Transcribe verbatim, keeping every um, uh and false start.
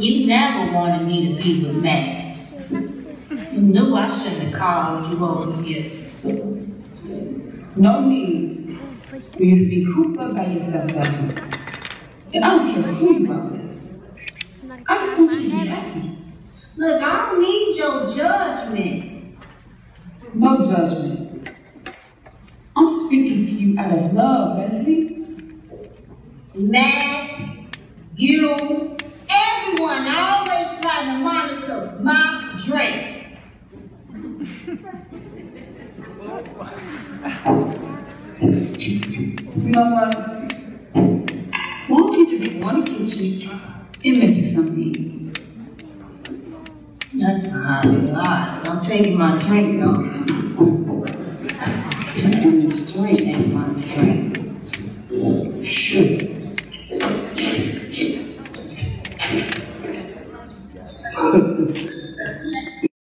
You never wanted me to be with Max. You knew I shouldn't have called you over here. No need for you to be cooped up by yourself, Becky. And I don't care who you are with. I just want you to be happy. Look, I don't need your judgment. No judgment. I'm speaking to you out of love, Leslie. Max, you, everyone always trying to monitor my dress. You know what? Why don't you just go in the kitchen and make you something to eat? That's not a lot. I'm taking my drink though. And the straight ain't my drink. Sure.